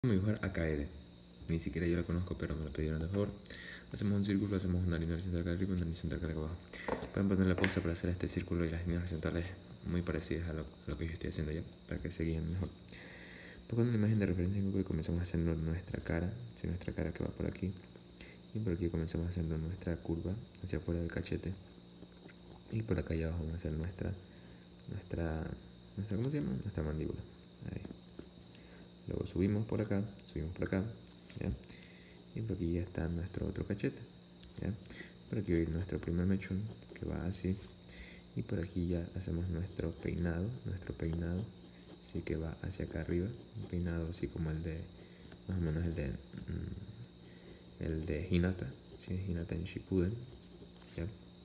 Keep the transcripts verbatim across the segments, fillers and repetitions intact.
Vamos a dibujar a K L. Ni siquiera yo la conozco, pero me lo pidieron de favor. Hacemos un círculo, hacemos una línea horizontal acá arriba y una línea horizontal acá abajo. Pueden poner la pausa para hacer este círculo y las líneas horizontales muy parecidas a lo, a lo que yo estoy haciendo ya, para que se guíen mejor. Pues con una imagen de referencia en Google comenzamos haciendo nuestra cara, ¿sí? Nuestra cara que va por aquí. Y por aquí comenzamos haciendo nuestra curva hacia afuera del cachete. Y por acá ya abajo vamos a hacer nuestra, nuestra, nuestra ¿cómo se llama? Nuestra mandíbula. Ahí. Luego subimos por acá, subimos por acá, ¿ya? Y por aquí ya está nuestro otro cachete, ¿ya? Por aquí va a ir nuestro primer mechón, que va así. Y por aquí ya hacemos nuestro peinado, nuestro peinado, sí, que va hacia acá arriba. Un peinado así como el de, más o menos el de, mmm, el de Hinata, ¿sí? Hinata en Shippuden, ¿ya?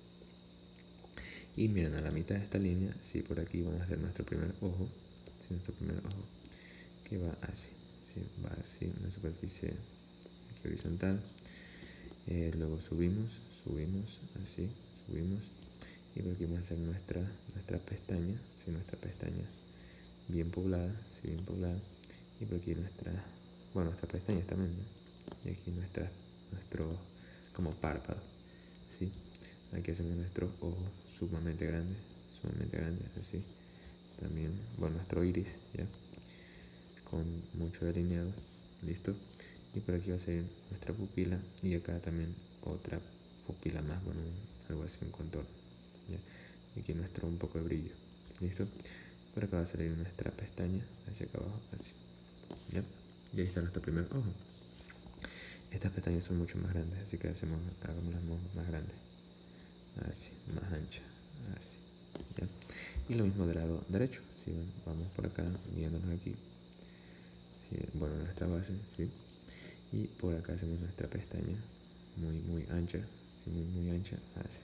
Y miren, a la mitad de esta línea, sí, por aquí vamos a hacer nuestro primer ojo, ¿sí? Nuestro primer ojo, que va así, ¿sí? Va así, una superficie aquí horizontal. Eh, luego subimos, subimos, así, subimos. Y por aquí vamos a hacer nuestra, nuestra pestaña, ¿sí? Nuestra pestaña bien poblada, ¿sí? Bien poblada. Y por aquí nuestra, bueno, nuestras pestañas también, ¿no? Y aquí nuestra, nuestro, como párpado, ¿sí? Aquí hacemos nuestro ojo sumamente grande, sumamente grande, así. También, bueno, nuestro iris, ¿ya? Con mucho delineado, listo. Y por aquí va a ser nuestra pupila y acá también otra pupila más, bueno, algo así, un contorno, ¿ya? Y aquí nuestro un poco de brillo, listo. Por acá va a salir nuestra pestaña hacia acá abajo, así, ¿ya? Y ahí está nuestro primer ojo. Estas pestañas son mucho más grandes, así que hacemos, hagámoslas más grandes, así, más ancha, así, ¿ya? Y lo mismo del lado derecho, ¿sí? Vamos por acá, guiándonos aquí, ¿sí? Bueno, nuestra base, ¿sí? Y por acá hacemos nuestra pestaña muy muy ancha, ¿sí? Muy muy ancha, así.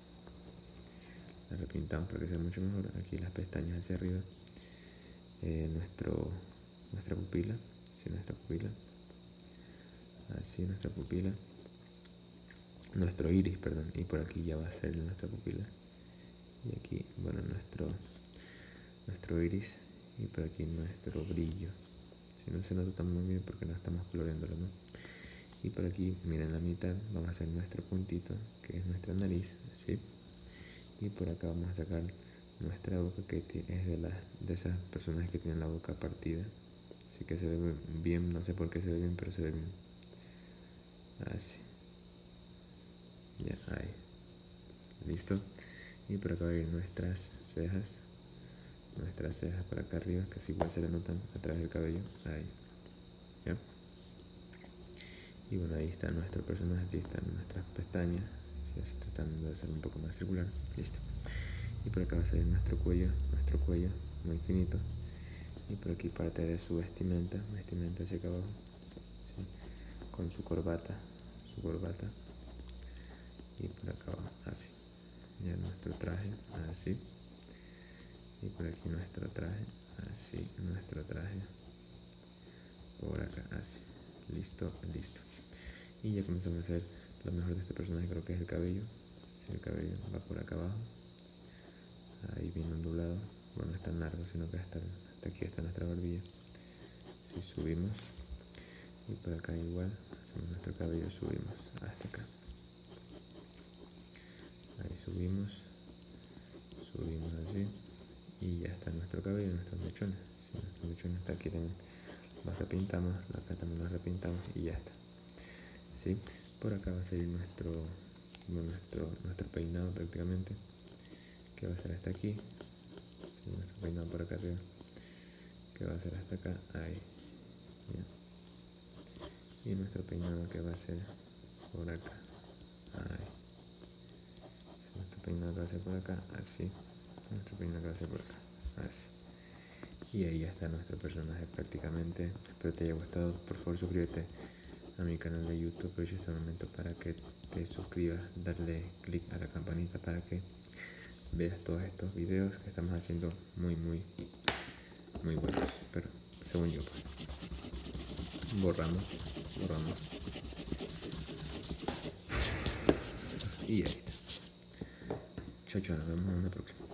La repintamos para que sea mucho mejor. Aquí las pestañas hacia arriba, eh, nuestro, nuestra pupila, ¿sí? Nuestra pupila, así, nuestra pupila, nuestro iris, perdón, y por aquí ya va a ser nuestra pupila. Y aquí, bueno, nuestro, nuestro iris, y por aquí nuestro brillo. Si no se nota tan muy bien porque no estamos coloreándolo, ¿no? Y por aquí, miren la mitad, vamos a hacer nuestro puntito, que es nuestra nariz, ¿sí? Y por acá vamos a sacar nuestra boca, que es de, las, de esas personas que tienen la boca partida. Así que se ve bien, no sé por qué se ve bien, pero se ve bien. Así. Ya, ahí. Listo. Y por acá va a ir nuestras cejas. Nuestras cejas por acá arriba, que así igual se le notan atrás del cabello. Ahí. ¿Ya? Y bueno, ahí está nuestro personaje, aquí están nuestras pestañas, ¿sí? Así tratando de hacer un poco más circular. Listo. Y por acá va a salir nuestro cuello, nuestro cuello muy finito. Y por aquí parte de su vestimenta, vestimenta hacia acá abajo, ¿sí? Con su corbata, su corbata. Y por acá abajo, así. Ya nuestro traje, así. Y por aquí nuestro traje, así, nuestro traje. Por acá, así. Listo, listo. Y ya comenzamos a hacer lo mejor de este personaje, creo que es el cabello. Sí, el cabello va por acá abajo, ahí bien ondulado. Bueno, no es tan largo, sino que hasta, hasta aquí está nuestra barbilla. Si sí, subimos, y por acá igual, hacemos nuestro cabello, subimos hasta acá. Ahí subimos, subimos así, y ya está nuestro cabello, nuestros mechones. Sí, nuestros mechones está aquí también. Los repintamos, acá también los repintamos y ya está. ¿Sí? Por acá va a salir nuestro, bueno, nuestro, nuestro peinado prácticamente, que va a ser hasta aquí. ¿Sí? Nuestro peinado por acá arriba, que va a ser hasta acá, ahí. ¿Ya? Y nuestro peinado que va a ser por acá, ahí. ¿Sí? Nuestro peinado que va a ser por acá, así. Nuestro peinado que va a ser por acá, así. Y ahí ya está nuestro personaje prácticamente. Espero te haya gustado. Por favor, suscríbete a mi canal de YouTube. Aprovecho este momento para que te suscribas, darle click a la campanita para que veas todos estos videos que estamos haciendo muy muy muy buenos, pero según yo, pues. borramos borramos y ahí está. Chao, chao, nos vemos en la próxima.